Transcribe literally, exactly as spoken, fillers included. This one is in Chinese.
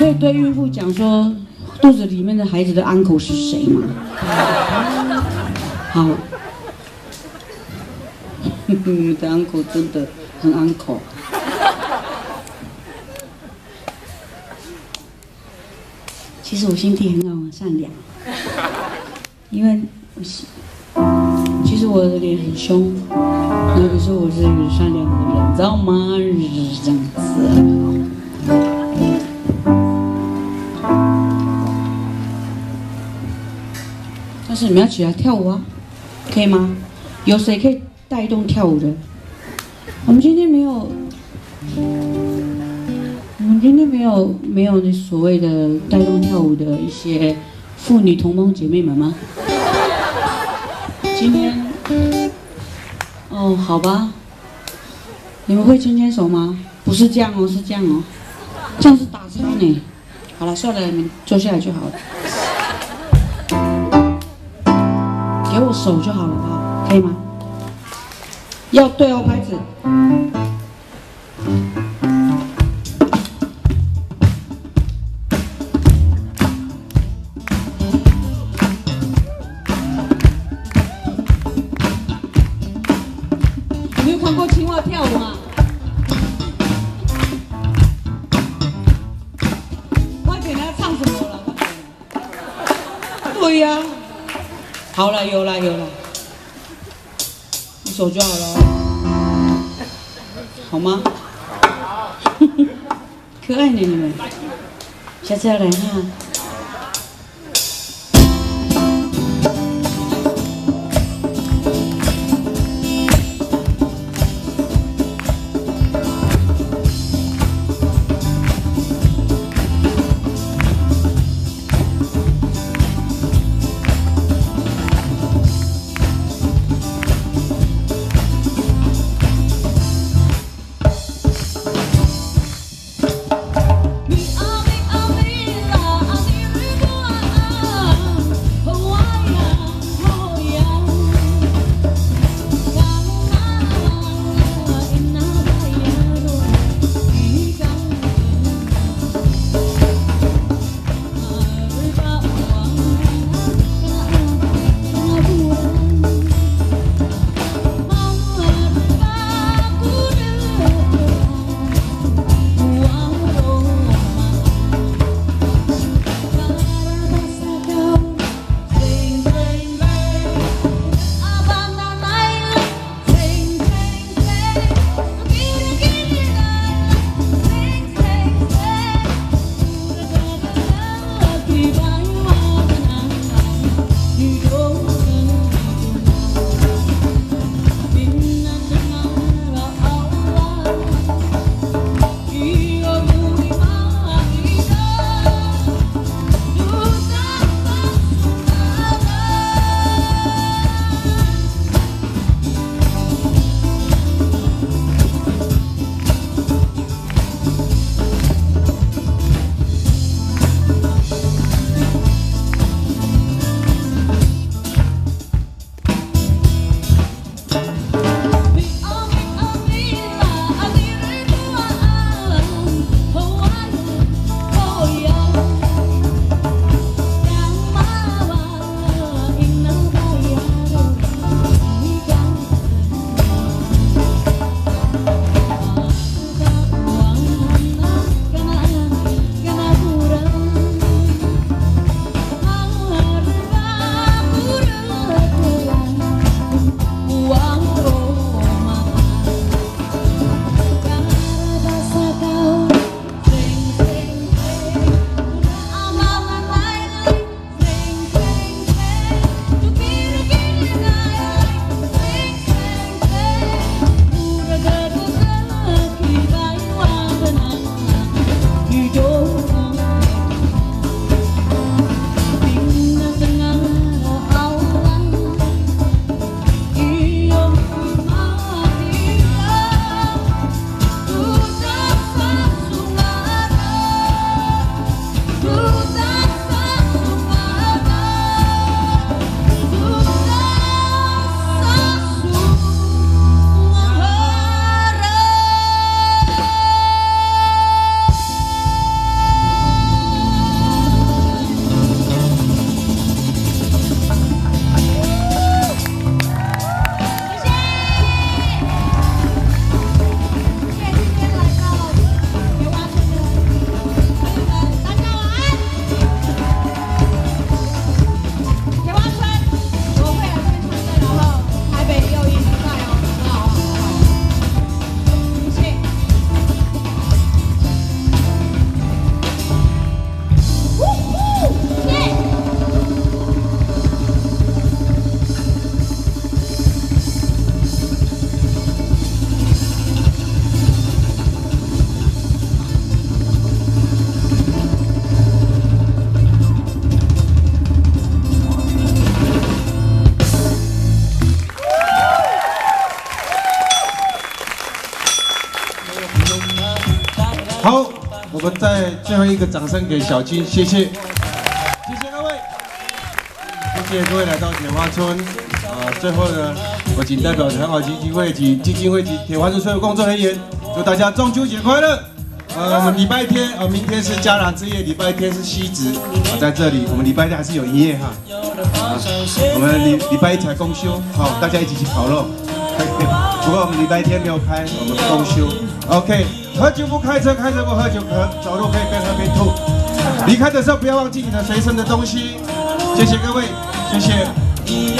以对孕妇讲说，肚子里面的孩子的 uncle 是谁吗？好，你的 uncle 真的很 uncle。其实我心地很好，善良，因为我喜，其实我的脸很凶，那可是我是一个善良的人，知道吗？就是这样子。但是你们要起来跳舞啊，可以吗？有谁可以带动跳舞的？我们今天没有。我们今天没有没有那所谓的带动跳舞的一些妇女同胞姐妹们吗？今天，哦，好吧，你们会牵牵手吗？不是这样哦，是这样哦，这样是打叉呢。好了，算了，你们坐下来就好了。给我手就好了啊，可以吗？要对哦，拍子。你有看过青蛙跳舞吗？快点，他唱什么了？对呀、啊，好了，有了有了，一首就好了，好吗？可爱呢你们，下次要来哈。 你阿咪阿咪啦。 好，我们再最后一个掌声给小金，谢谢，谢谢各位，谢谢各位来到铁花村。啊，最后呢，我仅代表环保基金会及基金会及铁花村所有工作人员，祝大家中秋节快乐。呃，我们礼拜天，呃，明天是嘉兰之夜，礼拜天是西子，啊，在这里，我们礼拜天还是有营业哈。啊，我们礼礼拜一才公休，好，大家一起去烤肉。不过我们礼拜天没有开，我们公休。OK， 喝酒不开车，开车不喝酒，可走路可以边喝边吐。离开的时候不要忘记你的随身的东西。谢谢各位，谢谢。